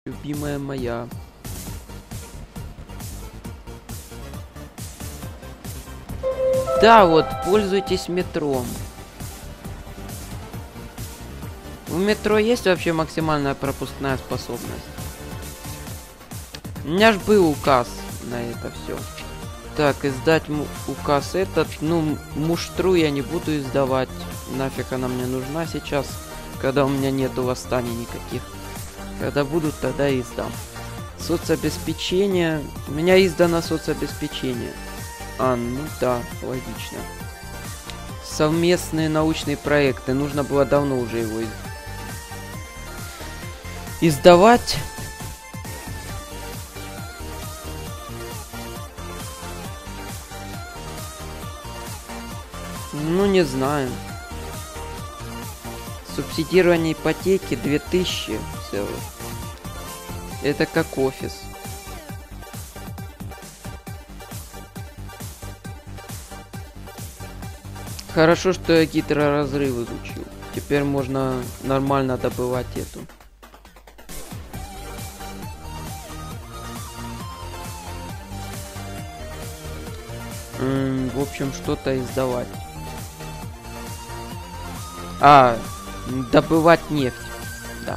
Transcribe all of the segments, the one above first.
Любимая моя. Да, вот, пользуйтесь метро. В метро есть вообще максимальная пропускная способность? У меня ж был указ на это все. Так, издать указ этот. Ну, муштру я не буду издавать. Нафиг она мне нужна сейчас, когда у меня нету восстаний никаких. Когда будут, тогда и издам. Соцобеспечение. У меня издано соцобеспечение. А, ну да, логично. Совместные научные проекты. Нужно было давно уже его издавать. Ну, не знаю. Субсидирование ипотеки 2000 целых. Это как офис. Хорошо, что я гидроразрыв изучил. Теперь можно нормально добывать эту. В общем, что-то издавать. А, добывать нефть. Да.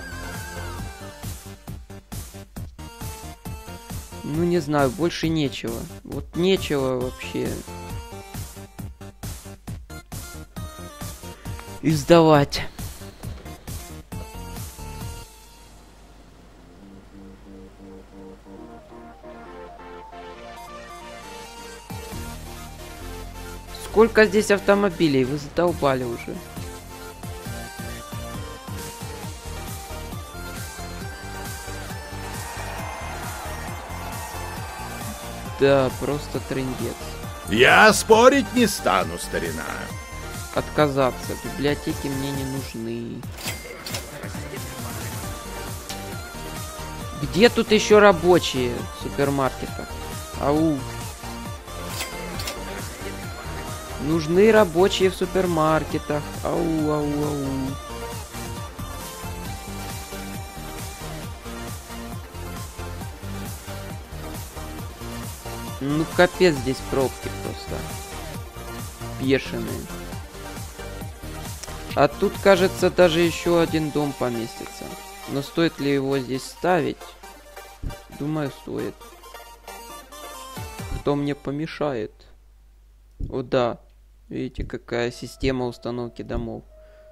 Ну, не знаю, больше нечего. Вот нечего вообще издавать. Сколько здесь автомобилей? Вы задолбали уже. Да, просто трындец. Я спорить не стану, старина. Отказаться. Библиотеки мне не нужны. Где тут еще рабочие в супермаркетах? Ау. Нужны рабочие в супермаркетах. Ау, ау, ау. Ну, капец, здесь пробки просто. Бешеные. А тут, кажется, даже еще один дом поместится. Но стоит ли его здесь ставить? Думаю, стоит. Кто мне помешает? О, да. Видите, какая система установки домов.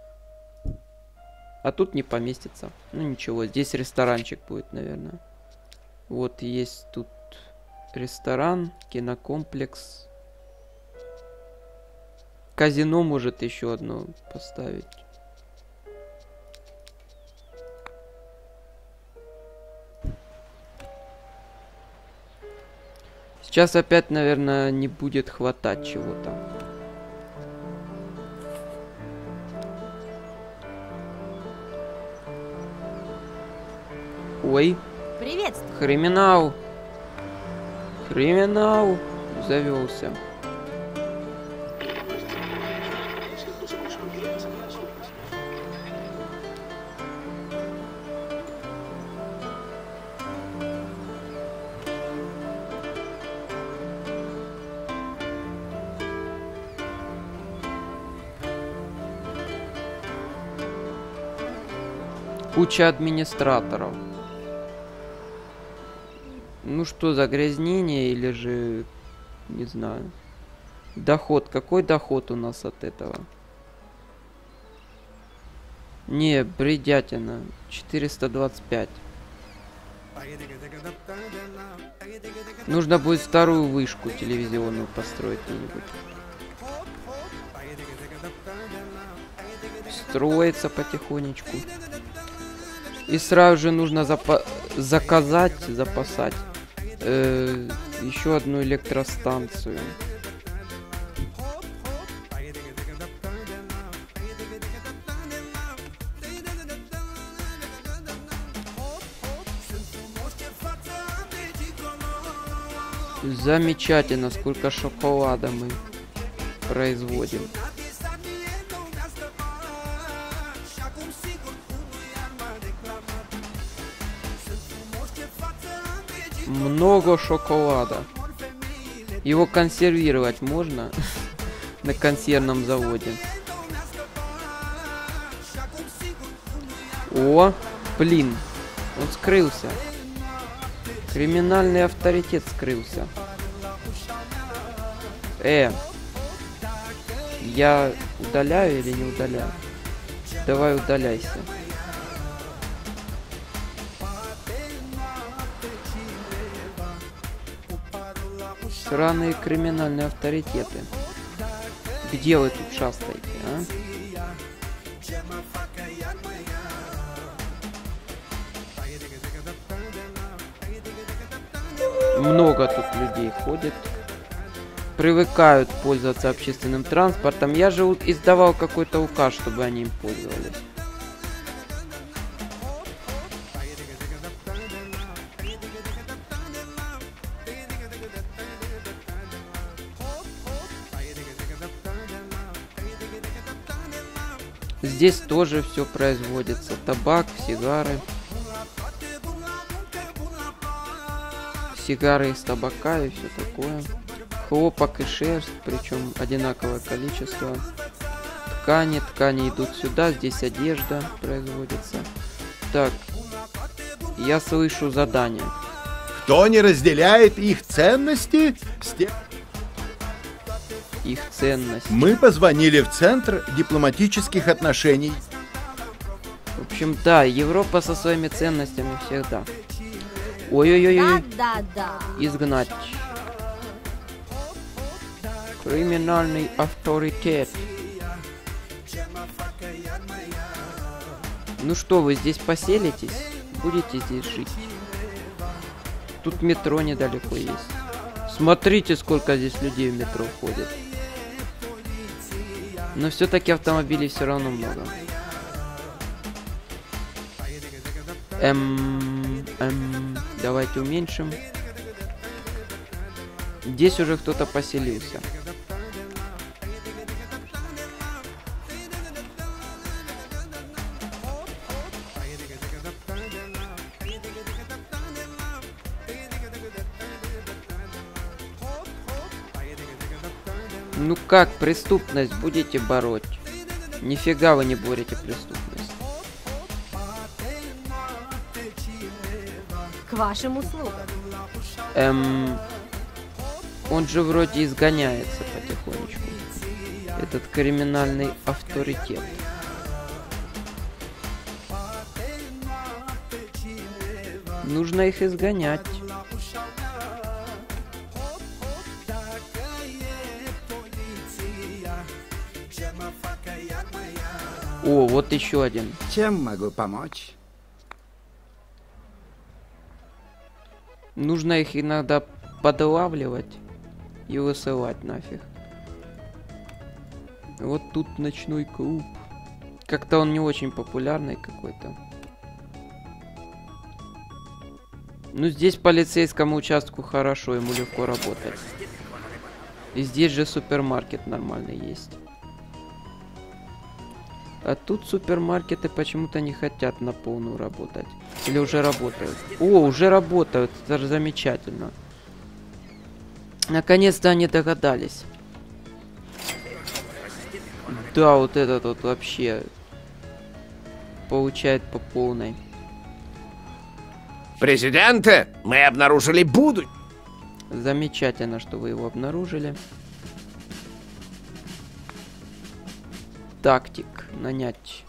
А тут не поместится. Ну, ничего, здесь ресторанчик будет, наверное. Вот есть тут ресторан, кинокомплекс. Казино может еще одно поставить. Сейчас опять, наверное, не будет хватать чего-то. Ой. Приветствую. Криминал. Криминал завелся. Куча администраторов. Ну что, загрязнение или же... Не знаю. Доход. Какой доход у нас от этого? Не, бредятина. 425. Нужно будет вторую вышку телевизионную построить где-нибудь. Строится потихонечку. И сразу же нужно запасать еще одну электростанцию. Замечательно, сколько шоколада мы производим. Много шоколада. Его консервировать можно на консервном заводе. О, блин, он скрылся. Криминальный авторитет скрылся. Я удаляю или не удаляю? Давай удаляйся. Сраные криминальные авторитеты. Где вы тут шастаете, а? Много тут людей ходит. Привыкают пользоваться общественным транспортом. Я же издавал какой-то указ, чтобы они им пользовались. Здесь тоже все производится. Табак, сигары. Сигары из табака и все такое. Хлопок и шерсть, причем одинаковое количество. Ткани идут сюда, здесь одежда производится. Так, я слышу задание. Кто не разделяет их ценности, Их ценность. Мы позвонили в Центр дипломатических отношений. В общем, да, Европа со своими ценностями всегда. Ой-ой-ой. Да. Изгнать. Криминальный авторитет. Ну что, вы здесь поселитесь? Будете здесь жить? Тут метро недалеко есть. Смотрите, сколько здесь людей в метро ходит. Но все-таки автомобилей все равно много. Давайте уменьшим. Здесь уже кто-то поселился. Ну как, преступность будете бороть? Нифига вы не борете преступность. К вашим услугам. Он же вроде изгоняется потихонечку. Этот криминальный авторитет. Нужно их изгонять. О, вот еще один. Чем могу помочь? Нужно их иногда подлавливать и высылать нафиг. Вот тут ночной клуб. Как-то он не очень популярный какой-то. Ну, здесь полицейскому участку хорошо, ему легко работать. И здесь же супермаркет нормальный есть. А тут супермаркеты почему-то не хотят на полную работать. Или уже работают. О, уже работают. Это же замечательно. Наконец-то они догадались. Да, вот этот вот вообще получает по полной. Президенты, мы обнаружили будущее. Замечательно, что вы его обнаружили. Тактик. Нанять.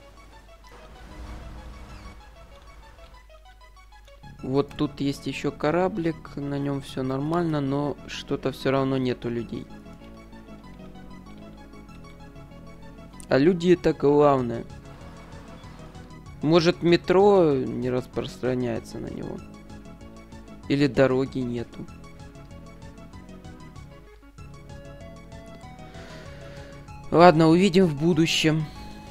Вот тут есть еще кораблик. На нем все нормально, но что-то все равно нету людей. А люди это главное. Может, метро не распространяется на него? Или дороги нету? Ладно, увидим в будущем.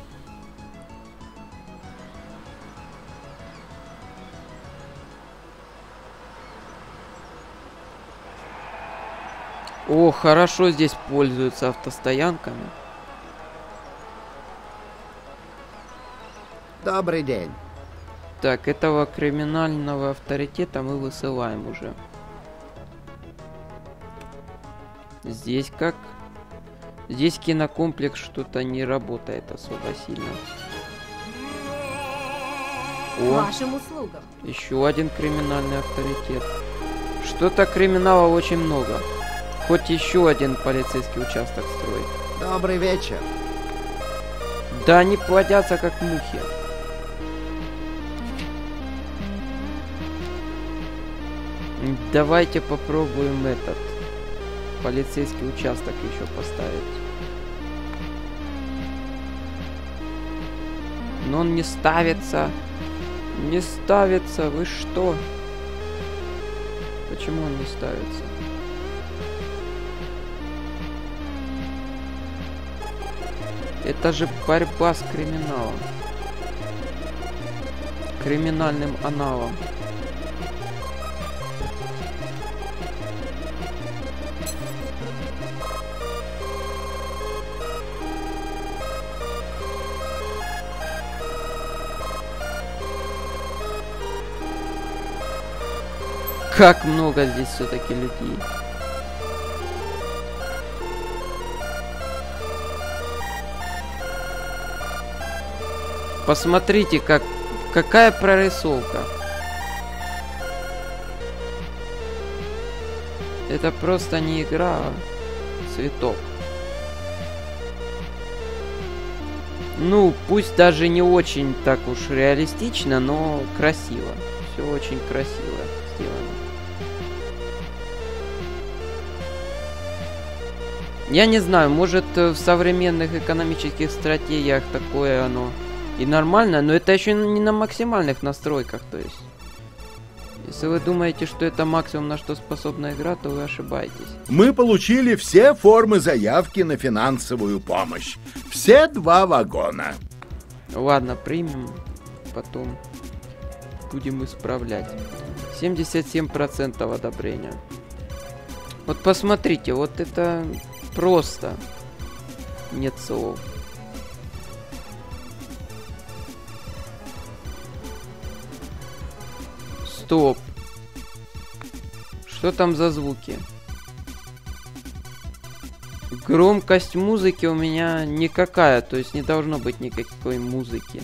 О, хорошо здесь пользуются автостоянками. Добрый день. Так, этого криминального авторитета мы высылаем уже. Здесь как? Здесь кинокомплекс что-то не работает особо сильно. О, Вашим услугам. еще один криминальный авторитет. Что-то криминала очень много. Хоть еще один полицейский участок строить. Добрый вечер. Да они плодятся как мухи. Давайте попробуем этот полицейский участок еще поставить. Но он не ставится. Не ставится. Вы что? Почему он не ставится? Это же борьба с криминалом. Криминальным аналом. Как много здесь все-таки людей. Посмотрите, какая прорисовка. Это просто не игра, а цветок. Ну, пусть даже не очень так уж реалистично, но красиво. Все очень красиво сделано. Я не знаю, может в современных экономических стратегиях такое оно и нормально, но это еще не на максимальных настройках, то есть. Если вы думаете, что это максимум, на что способна игра, то вы ошибаетесь. Мы получили все формы заявки на финансовую помощь. Все 2 вагона. Ладно, примем, потом будем исправлять. 77% одобрения. Вот посмотрите, вот это просто нет слов. Стоп. Что там за звуки? Громкость музыки у меня никакая, то есть не должно быть никакой музыки.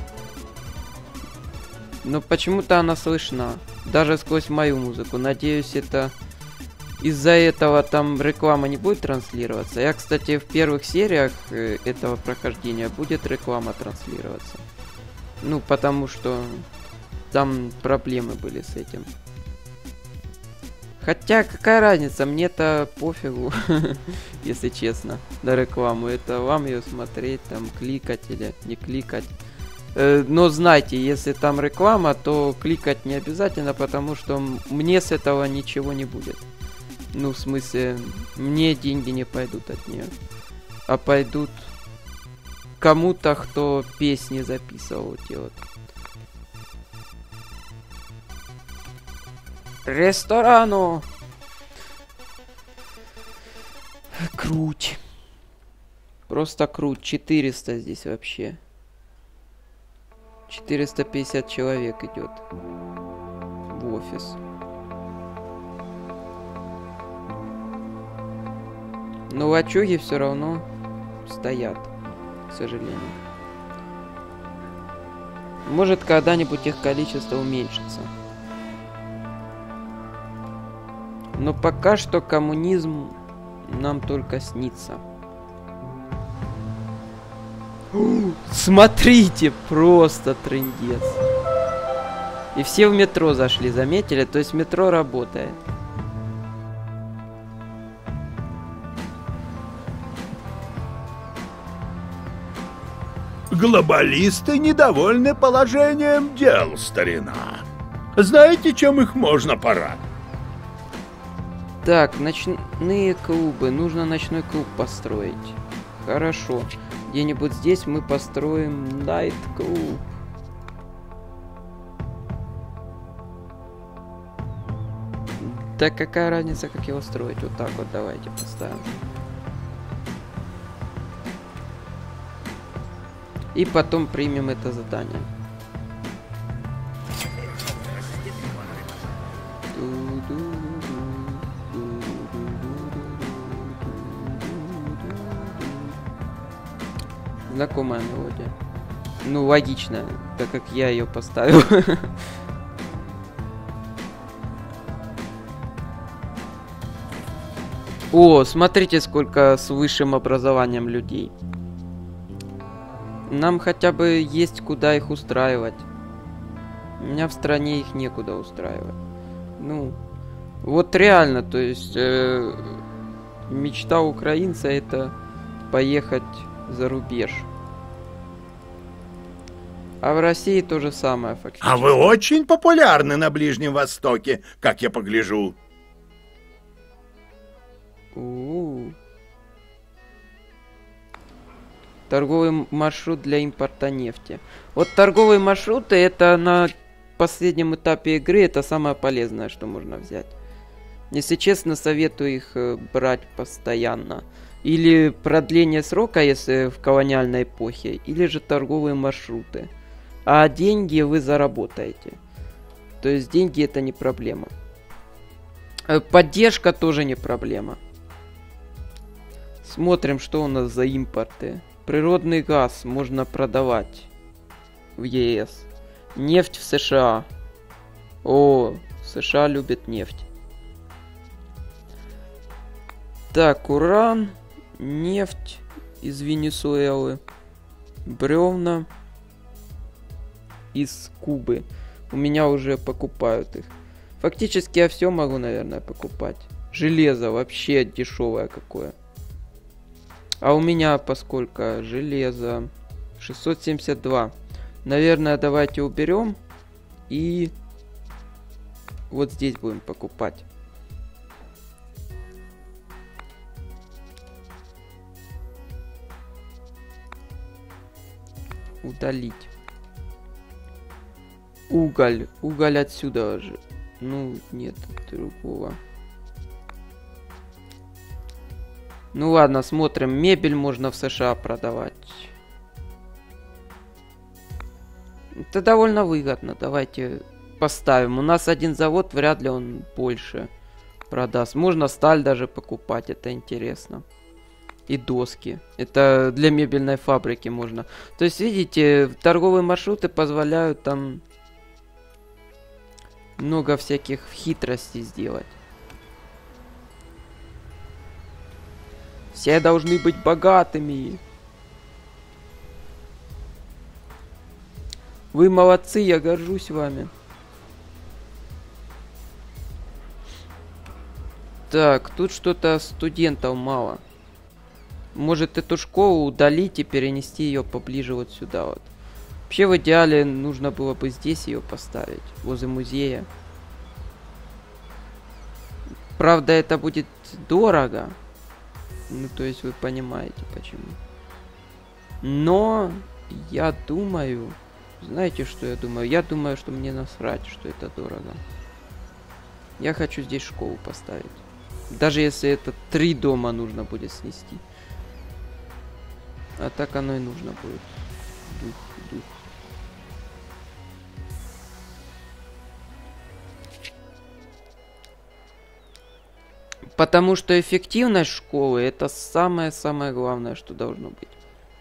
Но почему-то она слышна, даже сквозь мою музыку. Надеюсь, это из-за этого там реклама не будет транслироваться. Я, кстати, в первых сериях этого прохождения будет реклама транслироваться. Ну, потому что там проблемы были с этим. Хотя, какая разница, мне-то пофигу, если честно, на рекламу. Это вам ее смотреть, там, кликать или не кликать. Но знайте, если там реклама, то кликать не обязательно, потому что мне с этого ничего не будет. Ну, в смысле, мне деньги не пойдут от нее, а пойдут кому-то, кто песни записывал, вот. Ресторану. Круть. Просто круть. 400 здесь вообще. 450 человек идет в офис. Но лачуги все равно стоят, к сожалению. Может, когда-нибудь их количество уменьшится. Но пока что коммунизм нам только снится. Смотрите, просто трындец. И все в метро зашли, заметили? То есть метро работает. Глобалисты недовольны положением дел, старина. Знаете, чем их можно порадовать? Так, ночные клубы. Нужно ночной клуб построить. Хорошо. Где-нибудь здесь мы построим найт-клуб. Так какая разница, как его строить? Вот так вот давайте поставим. И потом примем это задание. Знакомая мелодия. Ну, логично, так как я ее поставил. О, смотрите, сколько с высшим образованием людей. Нам хотя бы есть куда их устраивать. У меня в стране их некуда устраивать. Ну, вот реально, то есть мечта украинца это поехать за рубеж. А в России то же самое фактически. А вы очень популярны на Ближнем Востоке, как я погляжу. Торговый маршрут для импорта нефти. Вот торговые маршруты это на последнем этапе игры это самое полезное, что можно взять. Если честно, советую их брать постоянно. Или продление срока, если в колониальной эпохе, или же торговые маршруты. А деньги вы заработаете. То есть деньги это не проблема. Поддержка тоже не проблема. Смотрим, что у нас за импорты. Природный газ можно продавать в ЕС. Нефть в США. О, США любят нефть. Так, уран, нефть из Венесуэлы, бревна из Кубы. У меня уже покупают их. Фактически я все могу, наверное, покупать. Железо вообще дешевое какое. А у меня поскольку железо 672. Наверное, давайте уберем. И вот здесь будем покупать. Удалить. Уголь. Уголь отсюда же. Ну, нет другого. Ну ладно, смотрим. Мебель можно в США продавать. Это довольно выгодно. Давайте поставим. У нас один завод, вряд ли он больше продаст. Можно сталь даже покупать, это интересно. И доски. Это для мебельной фабрики можно. То есть, видите, торговые маршруты позволяют там много всяких хитростей сделать. Все должны быть богатыми. Вы молодцы, я горжусь вами. Так, тут что-то студентов мало. Может эту школу удалить и перенести ее поближе вот сюда вот. Вообще в идеале нужно было бы здесь ее поставить, возле музея. Правда, это будет дорого. Ну, то есть вы понимаете почему. Но я думаю... Знаете, что я думаю? Я думаю, что мне насрать, что это дорого. Я хочу здесь школу поставить. Даже если это 3 дома нужно будет снести. А так оно и нужно будет. Дух. Потому что эффективность школы это самое-самое главное, что должно быть.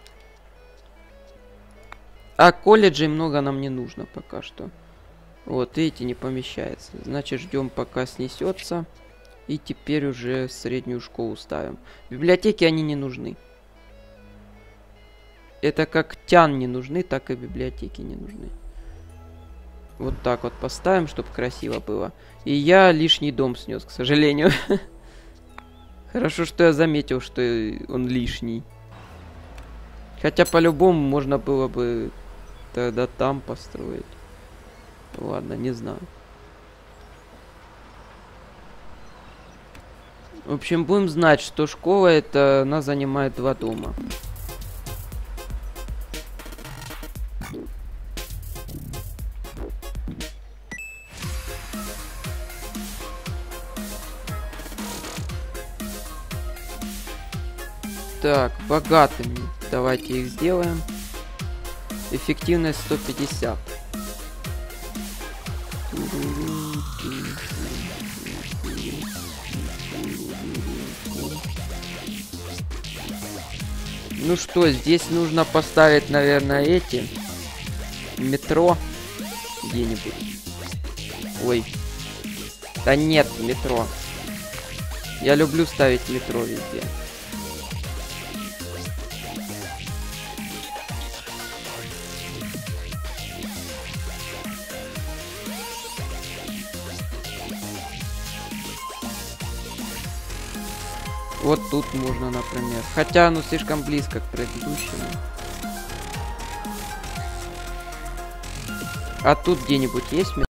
А колледжей много нам не нужно пока что. Вот, видите, не помещается. Значит, ждем пока снесется. И теперь уже среднюю школу ставим. Библиотеки они не нужны. Это как тян не нужны, так и библиотеки не нужны. Вот так вот поставим, чтобы красиво было. И я лишний дом снес, к сожалению. Хорошо, что я заметил, что он лишний. Хотя по-любому можно было бы тогда там построить. Ладно, не знаю. В общем, будем знать, что школа это она занимает 2 дома. Так, богатыми. Давайте их сделаем. Эффективность 150. Ну что, здесь нужно поставить, наверное, эти метро где-нибудь. Ой. Да нет, метро. Я люблю ставить метро везде. Вот тут можно, например. Хотя оно слишком близко к предыдущему. А тут где-нибудь есть метро?